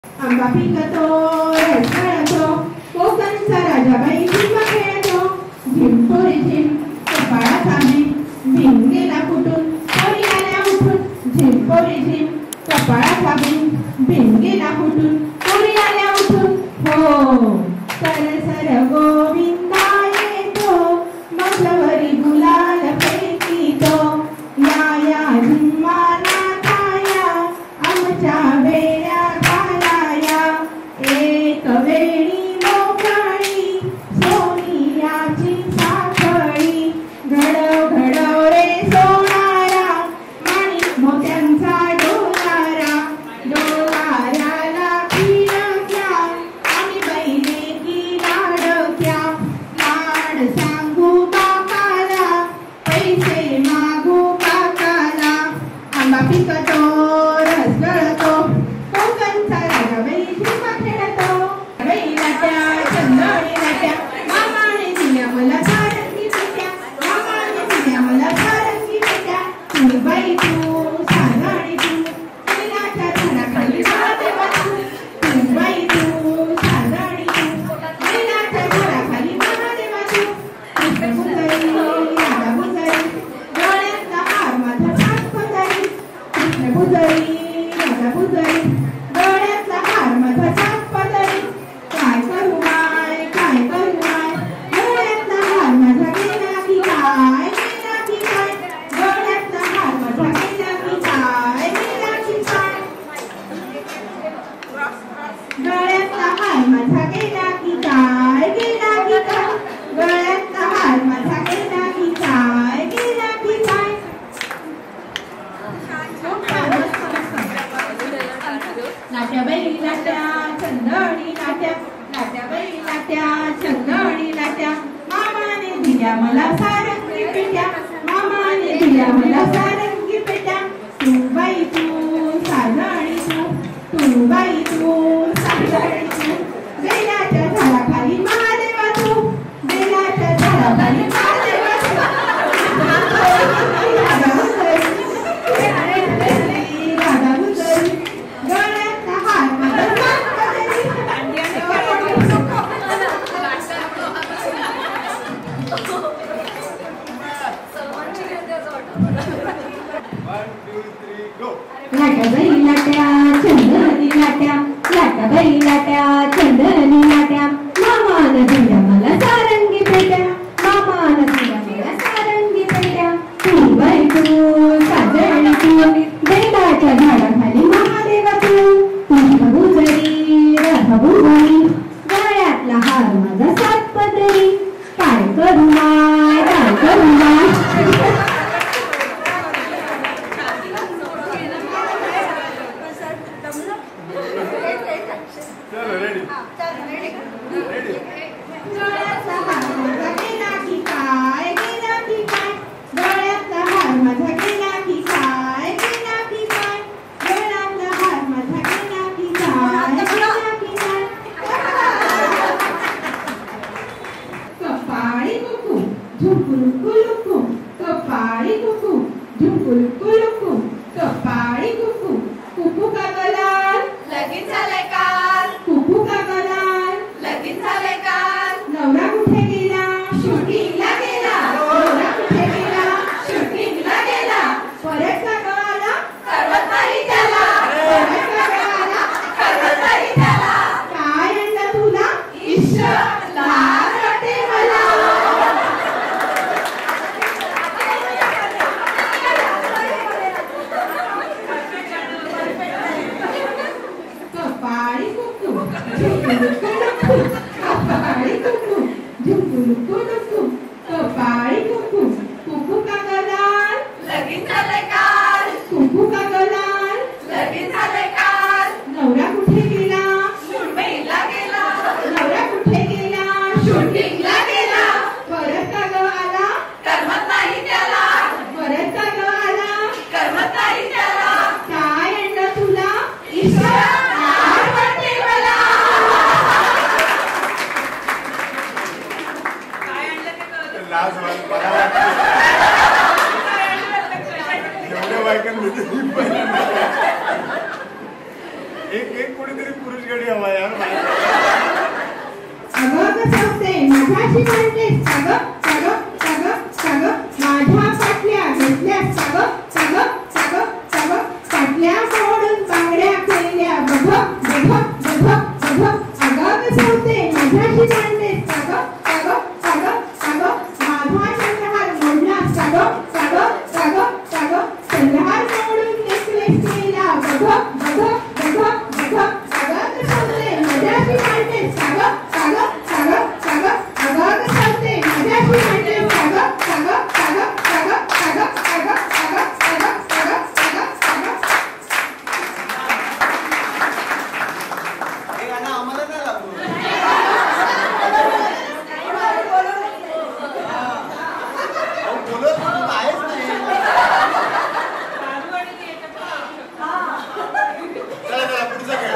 आंबा पिकतो रस गळतो कोकणचा राजा बाई झिम्मा खेळतो झिम्पोरी झिम कपाळाचा भीम भीम गेला फुटून पोरी आल्या उठून झिम्पोरी झिम कपाळाचा भीम भीम गेला फुटून पोरी आल्या उठून हो सर सर गोविंदा येतो मजवरी गुलाल फेकीतो या झिम्मा नाथाया आमच्या वेळ्या घालाया एक वेळी मोकळी सोनियाची साखळी घडव घडव रे सोनारा माणिक मोत्यांचा डोलारा डोलाऱ्याला खिळक्या आणि बैले की लाडक्या लाड सांगू काकाला पैसे मागू काकाला आंबा पिकतो रस गळतो कोकणचा राजा बाई झिम्मा खेळतो बैलाट्या चंदणी लाट्या मामाने दिल्या मला सारंगी पेट्या मामाने दिल्या मला सारंगी पेट्या तू बाई तू सारंगी तू बैलाच्या झाडाखाली महादेवा तू बाई तू सारंगी तू बैलाच्या झाडाखाली महादेवा तू कृष्ण पुजारी राधा पुजारी डोळ्यातला हार माझा सात पुजारी कृष्ण पुजारी राधा पुजारी डोळ्यातला हार माझा सात पदरी काय करू माय डोळ्यातला हार माझा गेला की काय डोळ्यातला हार माझा गेला की काय डोळ्यातला हार माझा गेला की काय डोळ्यातला हार माझा गेला की काय लाट्या बाई लाट्या चंदणी लाट्या लाट्या बाई लाट्या चंदणी लाट्या मामाने दिल्या मला सारंगी पेट्या मामाने दिल्या मला सारंगी पेट्या तू बाई तू सारणी तू बाई तू सारणी तू बेलाच्या झाडाखाली महादेवा तू बेलाच्या झाडाखाली महादेवा तू राधा पुजारी डोळ्यातला हार माझा सात पदरी लाट्या बाई लाट्या चंदनी लाट्या लाट्या बाई लाट्या चंदनी लाट्या मामानं दिल्या मला सारंगी पेट्या मामानं दिल्या मला सारंगी पेट्या तू बाई तू साजणी तू बेलाच्या झाडाखाली महादेवा तू कृष्ण पुजारी राधा पुजारी गळ्यातला हार माझा सात पदरी काय करू माय डोळ्यातला हार माझा गेला की काय डोळ्यातला हार माझा गेला की काय डोळ्यातला हार माझा गेला की काय कपाळी कुकू झुंकुलुकू लुकू कपाळी कुकू झुंकुलुकू लुकू कपाळी कुकू कुकू का गलाल लगीन झालंय काल कुकू का गलाल लगीन झालंय काल नवरा कुठे गेला शूटिंगला गेला नवरा कुठे गेला शूटिंगला गेला परत का ग आला करवत नाही त्याला परत का ग आला करवत नाही त्याला काय आणलं तुला इश्श लाज वाटते मला कपाळी कुकू झुंकुलुकू लुकू कपाळी कुकू झुंकुलुकू लुकू कपाळी कुकू कुकू का गलाल लगीन झालंय काल कुकू का गलाल लगीन झालंय काल नवरा कुठे गेला मुंबईला गेला नवरा कुठे गेला शूटिंगला गेला परत का ग आला करमत नाही त्याला परत का ग आला करमत नाही त्याला काय आणलं तुला इश्श लाज वाटते मला काय आणलं ते कळलं लाज मला एवढ्या बायकांमध्ये एक कोणीतरी खिचडी हवा यार. अगं कसं होते माझ्याशी म्हणतेस सागं सागं सागं सागं माझ्या पाटल्या घेतल्यास सागं सागं सागं सागं पाटल्या मोडून बांगड्या केल्या बघ बघ बघ बघ. अगं कसं होते माझ्याशी म्हणतेस सागं सागं सागं सागं माझा चंद्रहार मोडला सागं सागं सागं सागं चंद्रहार मोडून नेकलेस केला बघ बघ बघ बघ. अगं कसं होते माझ्याशी म्हणतेस सागं सागं सागं सागं अगं कसं होते माझ्याशी म्हणतेस सागं सागं सागं सागं सागं सागं सागं सागं सागं सागं सागं. हे गाणं आम्हाला नाही लागू. बोलत आहेच नाही. चला चला पुढचा खेळ.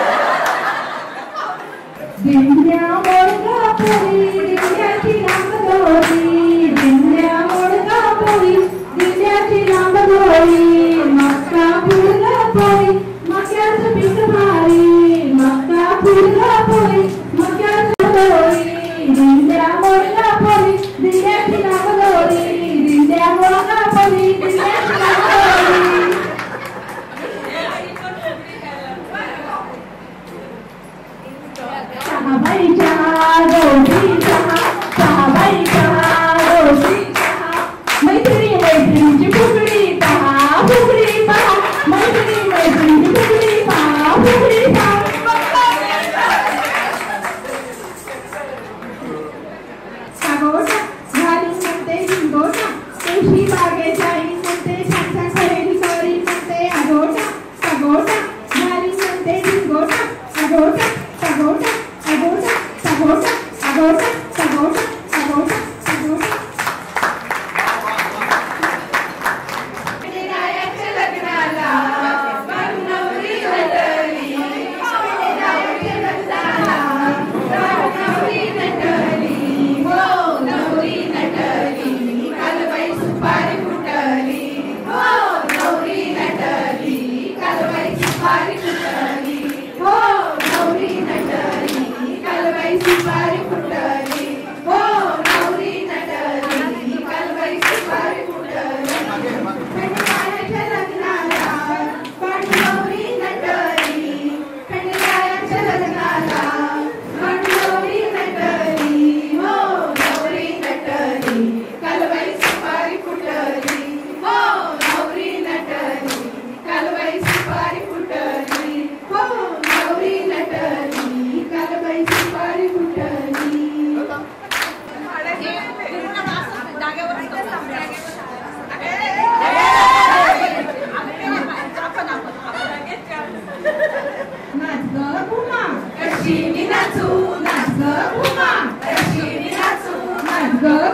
दिंड्या मोडगा पोळी दिंड्याची लांब दोरी दिंड्या मोडगा पोळी दिंड्याची लांब दोरी मक्का फुलगा पोळी मक्याचं पीक भारी मक्का फुलगा पोळी मक्याचं दोरी दिंड्या मोडगा पोळी दिंड्याची लांब दोरी दिंड्या मोडगा पोळी दिंड्याची लांब दोरी. सहाबाईच्या रोटी चहा सहाबाईच्या रोटी चहा मैत्रिणी मैत्रिणीची फुगडी पहा फुगडी पहा मैत्रिणी मैत्रिणीची फुगडी पहा फुगडी पहा. सागोटा घाली म्हणते हिंगोटा तुळशी बागेच्या आई म्हणते छान छान खरेदी करी म्हणते अगोटा सगोटा घाली म्हणते हिंगोटा अगोटा सगोटा अगोटा सगोटा अगोटा सगोटा सगोटा सगोटा. विनायकच्या लग्नाला नवरी नटली विनायकच्या लग्नाला नवरी नटली हो नवरी नटली कालबाई सुपारी फुटली हो नवरी नटली कालबाई सुपारी फुटली हो नवरी नटली कालबाई सुपारी फुटली हो नवरी नटली कालबाई सुपारी फुटली. खंडरायाच्या लग्नाला नवरी नटली खंडरायाच्या लग्नाला नवरी नटली हो नवरी नटली कालबाई सुपारी फुटली हो नवरी नटली कालबाई सुपारी फुटली हो नवरी नटली कालबाई सुपारी फुटली. नाच ग घुमा कशी मी नाचू नाच ग घुमा कशी मी नाचू नाच ग